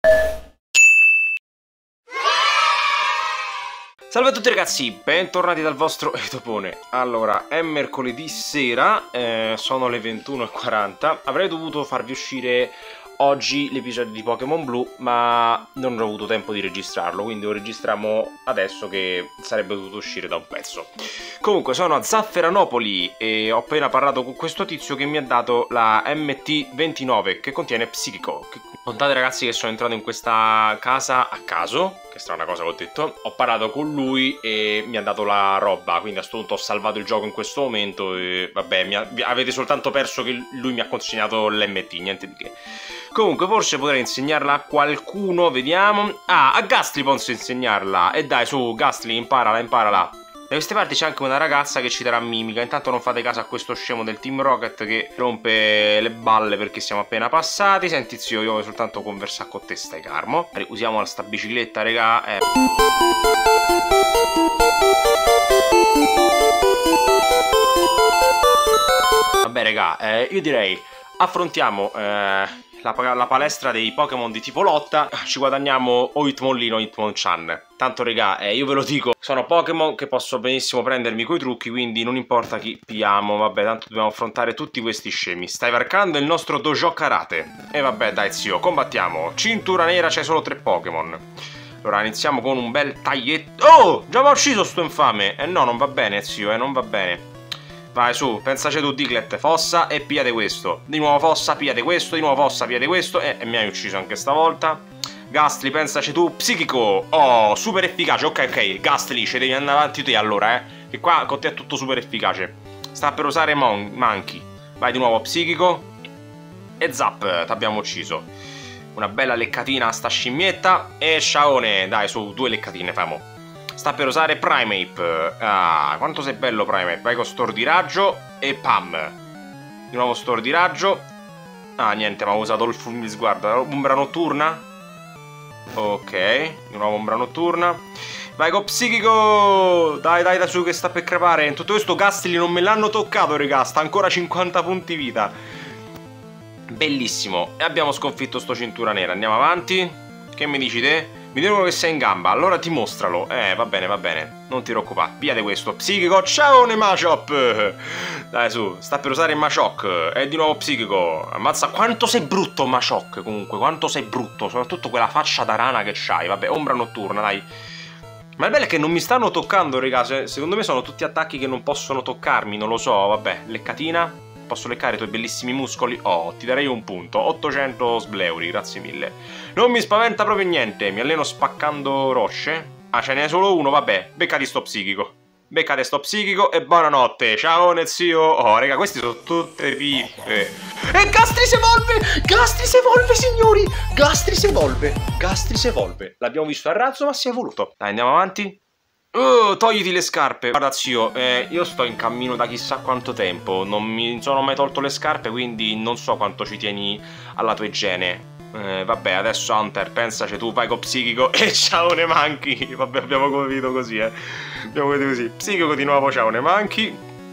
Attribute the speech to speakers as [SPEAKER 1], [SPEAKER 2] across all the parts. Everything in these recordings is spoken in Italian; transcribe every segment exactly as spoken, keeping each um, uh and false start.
[SPEAKER 1] Salve a tutti ragazzi, bentornati dal vostro Etopone. Allora, è mercoledì sera, eh, sono le ventuno e quaranta. Avrei dovuto farvi uscire oggi l'episodio di Pokémon Blu, ma non ho avuto tempo di registrarlo, quindi lo registriamo adesso che sarebbe dovuto uscire da un pezzo. Comunque sono a Zafferanopoli e ho appena parlato con questo tizio che mi ha dato la M T ventinove che contiene Psichico. Contate ragazzi che sono entrato in questa casa a caso, che strana cosa che ho detto. Ho parlato con lui e mi ha dato la roba, quindi a questo punto ho salvato il gioco in questo momento e vabbè, mi ha, avete soltanto perso che lui mi ha consegnato l'M T, niente di che. Comunque forse potrei insegnarla a qualcuno, vediamo. Ah, a Gastly posso insegnarla. E dai, su, Gastly, imparala, imparala. Da queste parti c'è anche una ragazza che ci darà mimica. Intanto non fate caso a questo scemo del Team Rocket che rompe le balle perché siamo appena passati. Senti zio, io voglio soltanto conversare con te, stai calmo. Usiamo sta bicicletta, regà. Eh. Vabbè, regà, eh, io direi affrontiamo eh, la, la palestra dei Pokémon di tipo lotta. Ci guadagniamo o Hitmonlee o Hitmonchan. Tanto regà, eh, io ve lo dico, sono Pokémon che posso benissimo prendermi coi trucchi, quindi non importa chi pigliamo. Vabbè, tanto dobbiamo affrontare tutti questi scemi. Stai varcando il nostro dojo karate. E vabbè dai zio, combattiamo. Cintura nera, c'è solo tre Pokémon. Allora iniziamo con un bel taglietto. Oh, già mi ha ucciso sto infame. Eh no, non va bene zio, eh, non va bene. Vai su, pensaci tu Diglett, fossa e pigliate questo. Di nuovo fossa, pigliate questo, di nuovo fossa, pigliate questo. E, e mi hai ucciso anche stavolta. Gastly, pensaci tu, psichico. Oh, super efficace, ok ok. Gastly, ci devi andare avanti te allora, eh. Che qua con te è tutto super efficace. Sta per usare Mon Monkey. Vai di nuovo, psichico. E zap, t'abbiamo ucciso. Una bella leccatina a sta scimmietta. E sciaone, dai su, due leccatine famo. Sta per usare Primeape. Ah, quanto sei bello Primeape. Vai con stordiraggio e pam. Di nuovo stordiraggio. Ah, niente, ma ho usato il fulmisguardo. Umbra notturna. Ok, di nuovo ombra notturna. Vai con psichico. Dai, dai, da su che sta per crepare. In tutto questo Gastly non me l'hanno toccato, raga. Sta ancora cinquanta punti vita. Bellissimo. E abbiamo sconfitto sto cintura nera. Andiamo avanti. Che mi dici te? Mi dicono che sei in gamba, allora dimostralo. Eh, va bene, va bene. Non ti preoccupare. Pigliate questo. Psichico. Ciao, Machop. Dai, su. Sta per usare il Machop. E di nuovo psichico. Ammazza. Quanto sei brutto, Machop. Comunque, quanto sei brutto. Soprattutto quella faccia da rana che c'hai. Vabbè, ombra notturna, dai. Ma il bello è che non mi stanno toccando, raga. Secondo me sono tutti attacchi che non possono toccarmi. Non lo so. Vabbè, leccatina. Posso leccare i tuoi bellissimi muscoli? Oh, ti darei un punto. ottocento sbleuri, grazie mille. Non mi spaventa proprio niente. Mi alleno spaccando rocce. Ah, ce n'è solo uno, vabbè. Beccati sto psichico. Beccate sto psichico e buonanotte. Ciao, zio. Oh, raga, questi sono tutte pippe. E Gastly si evolve! Gastly si evolve, signori! Gastly si evolve! Gastly si evolve. L'abbiamo visto a razzo, ma si è evoluto. Dai, andiamo avanti. Oh, togliti le scarpe. Guarda zio, eh, io sto in cammino da chissà quanto tempo. Non mi sono mai tolto le scarpe, quindi non so quanto ci tieni alla tua igiene. eh, Vabbè, adesso Hunter, pensaci tu, vai con psichico. E ciao ne manchi. Vabbè, abbiamo capito così, eh abbiamo capito così. Psichico di nuovo, ciao ne manchi.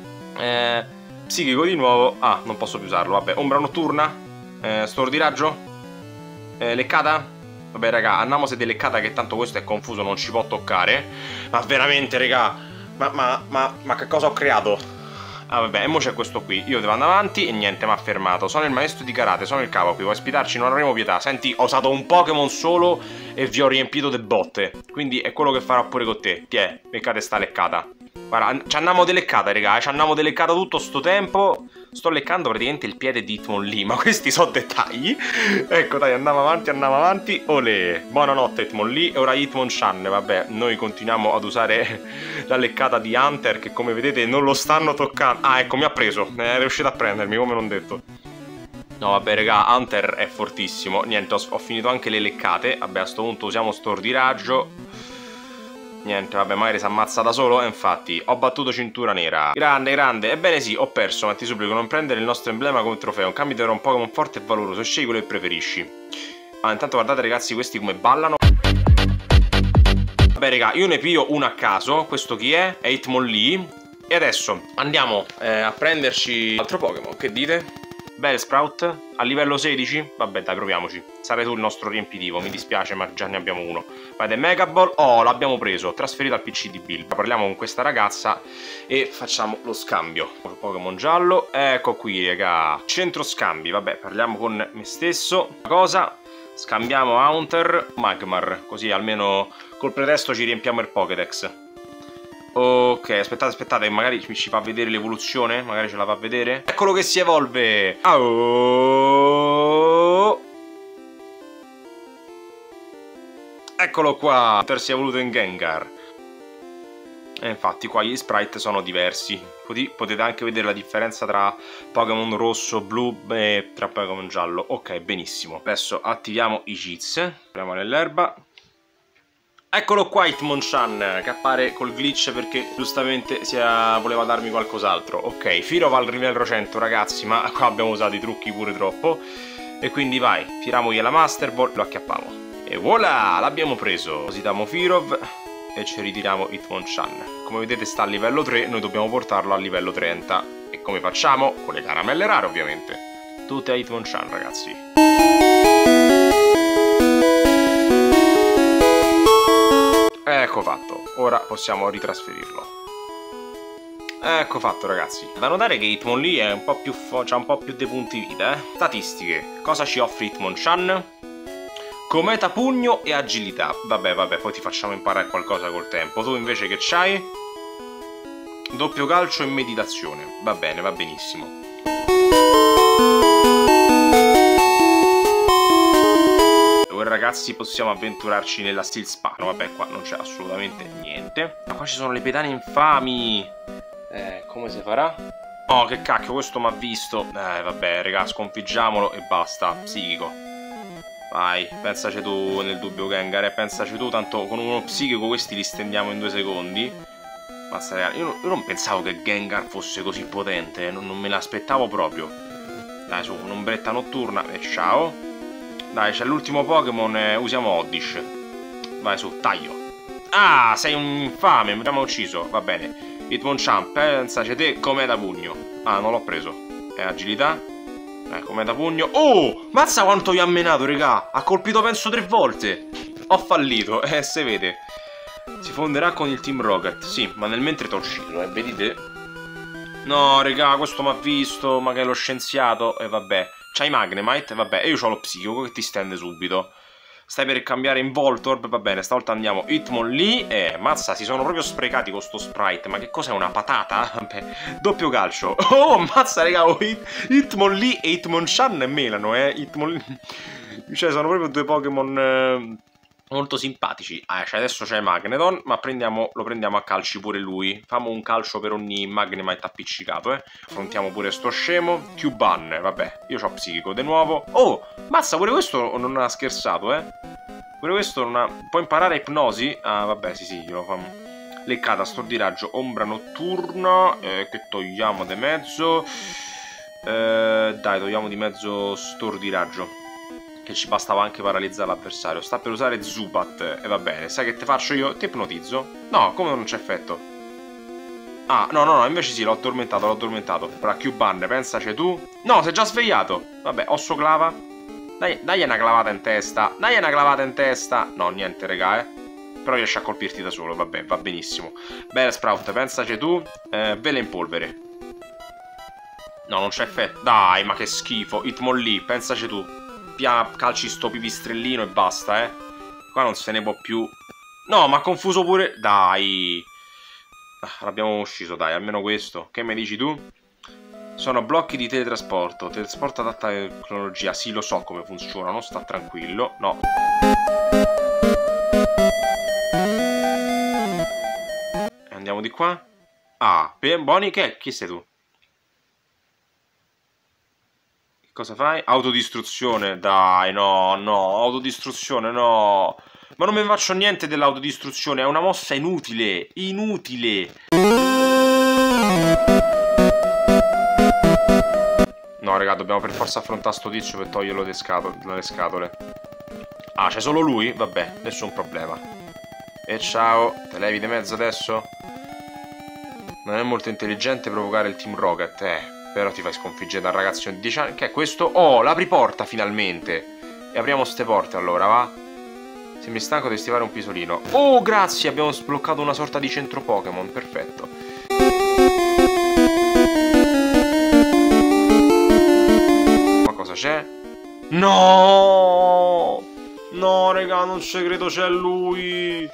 [SPEAKER 1] eh, Psichico di nuovo. Ah, non posso più usarlo, vabbè. Ombra notturna. eh, Stordiraggio. eh, Leccata. Vabbè raga, andiamo se deleccata che tanto questo è confuso, non ci può toccare. Ma veramente raga, ma, ma, ma, ma che cosa ho creato? Ah vabbè, e mo c'è questo qui, io devo andare avanti e niente, mi ha fermato. Sono il maestro di karate, sono il capo qui, vuoi ospitarci, non avremo pietà. Senti, ho usato un Pokémon solo e vi ho riempito de botte. Quindi è quello che farò pure con te. Tiè, leccate sta leccata. Guarda, ci andiamo deleccata raga, ci andiamo deleccata tutto sto tempo. Sto leccando praticamente il piede di Hitmonlee, ma questi sono dettagli. Ecco dai, andiamo avanti, andiamo avanti. Olè, buonanotte Hitmonlee. E ora Hitmonchan, vabbè, noi continuiamo ad usare la leccata di Hunter che come vedete non lo stanno toccando. Ah ecco, mi ha preso, è riuscito a prendermi come non detto. No vabbè raga, Hunter è fortissimo. Niente, ho, ho finito anche le leccate. Vabbè, a sto punto usiamo stordiraggio. Niente, vabbè, magari si ammazza da solo. E infatti, ho battuto cintura nera. Grande, grande. Ebbene sì, ho perso, ma ti supplico non prendere il nostro emblema come trofeo. In cambio ti darò un Pokémon forte e valoroso. Scegli quello che preferisci. Ah, intanto guardate ragazzi questi come ballano. Vabbè raga, io ne piglio uno a caso. Questo chi è? È Hitmonlee. E adesso andiamo eh, a prenderci altro Pokémon, che dite? Bellsprout a livello sedici? Vabbè dai, proviamoci. Sarai tu il nostro riempitivo, mi dispiace ma già ne abbiamo uno. Vai, The Mega Ball. Oh, l'abbiamo preso, trasferito al P C di Bill. Parliamo con questa ragazza e facciamo lo scambio. Pokémon giallo, ecco qui raga. Centro scambi, vabbè, parliamo con me stesso. Cosa? Scambiamo Haunter, Magmar, così almeno col pretesto ci riempiamo il Pokédex. Ok, aspettate, aspettate, magari ci fa vedere l'evoluzione, magari ce la fa vedere. Eccolo che si evolve! Oh! Eccolo qua, Haunter si è evoluto in Gengar. E infatti qua gli sprite sono diversi. Potete anche vedere la differenza tra Pokémon rosso, blu e tra Pokémon giallo. Ok, benissimo. Adesso attiviamo i cheats. Andiamo nell'erba. Eccolo qua Hitmonchan, che appare col glitch perché giustamente sia... voleva darmi qualcos'altro. Ok, Firov al livello cento ragazzi, ma qua abbiamo usato i trucchi pure troppo. E quindi vai, tiramogli la Master Ball, lo acchiappiamo. E voilà, l'abbiamo preso. Depositiamo Firov e ci ritiriamo Hitmonchan. Come vedete sta a livello tre, noi dobbiamo portarlo a livello trenta. E come facciamo? Con le caramelle rare ovviamente. Tutte a Hitmonchan ragazzi. Ecco fatto, ora possiamo ritrasferirlo. Ecco fatto ragazzi. Da notare che Hitmonlee è un po' più c'ha un po' più dei punti vita, eh. Statistiche. Cosa ci offre Hitmonchan? Cometa pugno e agilità. Vabbè, vabbè, poi ti facciamo imparare qualcosa col tempo. Tu invece che c'hai? Doppio calcio e meditazione. Va bene, va benissimo. Ora ragazzi possiamo avventurarci nella Steel Spano. Vabbè, qua non c'è assolutamente niente. Ma qua ci sono le pedane infami. Eh, come si farà? Oh, che cacchio, questo mi ha visto. Eh, vabbè, raga, sconfiggiamolo e basta. Psichico. Vai, pensaci tu nel dubbio Gengar, e pensaci tu, tanto con uno psichico questi li stendiamo in due secondi. Mazza raga, io, io non pensavo che Gengar fosse così potente, non, non me l'aspettavo proprio. Dai, su, un'ombretta notturna e ciao. Dai, c'è l'ultimo Pokémon, eh, usiamo Oddish. Vai su, taglio. Ah, sei un infame, mi abbiamo ucciso, va bene. Hitmonchan, pensaci te com'è da pugno. Ah, non l'ho preso. È agilità. Eh, com'è da pugno. Oh, mazza quanto vi ha menato, regà. Ha colpito penso tre volte. Ho fallito, eh, se vede. Si fonderà con il Team Rocket. Sì, ma nel mentre t'ho ucciso, eh, vedete? No, regà, questo mi ha visto, ma che è lo scienziato. E eh, vabbè. C'hai Magnemite? Vabbè, e io c'ho lo psichico che ti stende subito. Stai per cambiare in Voltorb? Va bene, stavolta andiamo Hitmonlee. Eh, mazza, si sono proprio sprecati con sto sprite. Ma che cos'è, una patata? Vabbè, doppio calcio. Oh, mazza, raga, oh, Hit Hitmonlee e Hitmonchan melano, eh. Hitmonlee... Cioè, sono proprio due Pokémon... Eh... molto simpatici. Ah, cioè adesso c'è Magneton, ma prendiamo, lo prendiamo a calci pure lui. Famo un calcio per ogni Magnemite appiccicato, eh. Affrontiamo pure sto scemo. Q-Ban, vabbè, io c'ho psichico di nuovo. Oh, mazza, pure questo non ha scherzato, eh. Pure questo non ha... Può imparare ipnosi? Ah, vabbè, sì, sì, glielo famo. Leccata, stordiraggio, ombra notturna, eh, che togliamo di mezzo. Eh, dai, togliamo di mezzo stordiraggio, che ci bastava anche paralizzare l'avversario. Sta per usare Zubat. E va bene, sai che te faccio io? Ti ipnotizzo? No, come non c'è effetto? Ah, no, no, no, invece sì, l'ho addormentato, l'ho addormentato. Ora Q-Ban, pensaci tu. No, sei già svegliato. Vabbè, osso clava. Dai, dai una clavata in testa. Dai una clavata in testa. No, niente, regà, eh. Però riesce a colpirti da solo, vabbè, va benissimo. Bellsprout, pensaci tu. Eh, vela in polvere. No, non c'è effetto. Dai, ma che schifo. Hitmonlee, pensaci tu. Pia, calci sto pipistrellino e basta, eh. Qua non se ne può più. No, ma ha confuso pure. Dai. Ah, l'abbiamo uscito, dai, almeno questo. Che mi dici tu? Sono blocchi di teletrasporto. Teletrasporto adatta alla tecnologia. Sì, lo so come funziona, non sta tranquillo. No. Andiamo di qua. Ah, Boni, che? Chi sei tu? Cosa fai? Autodistruzione, dai, no, no, autodistruzione, no. Ma non mi faccio niente dell'autodistruzione, è una mossa inutile, inutile. No, raga, dobbiamo per forza affrontare sto tizio per toglierlo dalle scatole. Ah, c'è solo lui? Vabbè, nessun problema. E ciao, te levi di mezzo adesso? Non è molto intelligente provocare il Team Rocket, eh. Però ti fai sconfiggere dal ragazzo di dieci anni. Che è questo? Oh, l'apri porta finalmente. E apriamo ste porte allora, va? Sembri stanco di stivare un pisolino. Oh, grazie, abbiamo sbloccato una sorta di centro Pokémon, perfetto. Ma cosa c'è? No! No, raga, non ci credo, c'è lui.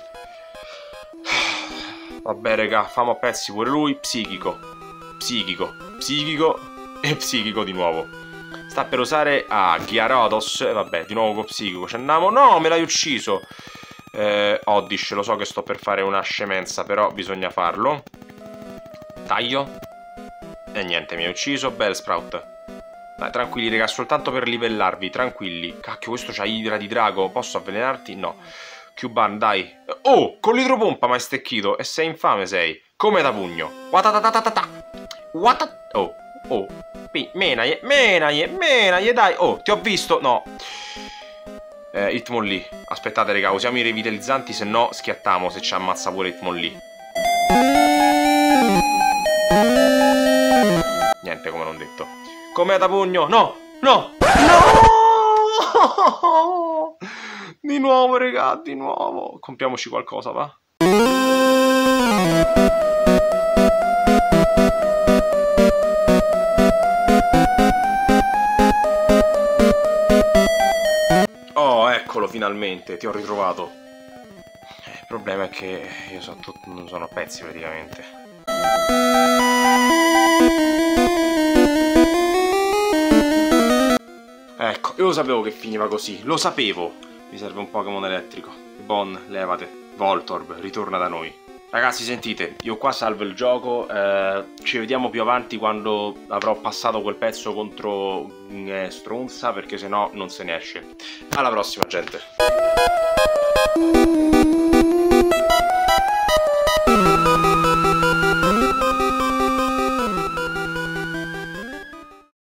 [SPEAKER 1] Vabbè, raga, famo a pezzi pure lui. Psichico. Psichico. Psichico. E psichico di nuovo. Sta per usare a ah, Gyarados. E vabbè, di nuovo con psichico. Ci andiamo. No, me l'hai ucciso. Eh, Oddish, lo so che sto per fare una scemenza, però bisogna farlo. Taglio. E niente, mi hai ucciso. Bellsprout. Dai, tranquilli, raga, soltanto per livellarvi, tranquilli. Cacchio, questo c'ha Idra di drago. Posso avvelenarti? No. Q-Ban, dai. Oh, con l'idropompa mi hai stecchito. E sei infame, sei. Come da pugno. Watatatatata. Watat... Oh, oh. Menaie, menaie, menaie, dai. Oh, ti ho visto. No. Eh, Hitmonlee. Aspettate, raga, usiamo i revitalizzanti, se no schiattiamo se ci ammazza pure Hitmonlee. Niente, come non detto. Come da pugno. No, no, no. Di nuovo, raga, di nuovo. Compriamoci qualcosa, va? Oh, eccolo, finalmente, ti ho ritrovato. Il problema è che io so tutto, non sono a pezzi praticamente. Ecco, io lo sapevo che finiva così, lo sapevo. Mi serve un Pokémon elettrico. Bon, levate. Voltorb, ritorna da noi. Ragazzi, sentite, io qua salvo il gioco. Eh, ci vediamo più avanti quando avrò passato quel pezzo contro eh, Stronza, perché sennò non se ne esce. Alla prossima, gente.